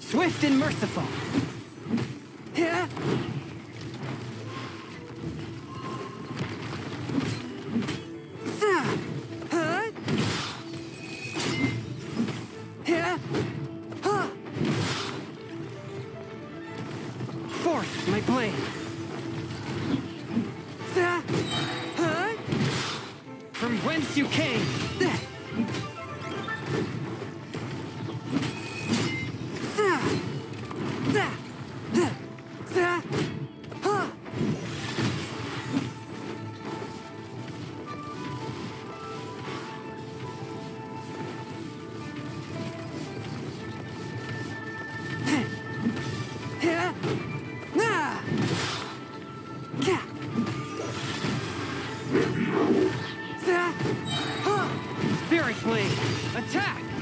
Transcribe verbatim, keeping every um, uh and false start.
Swift and merciful. Yeah. Huh? Yeah. Huh. Forth, my blade. Huh? From whence you came. Spirit Blade, attack!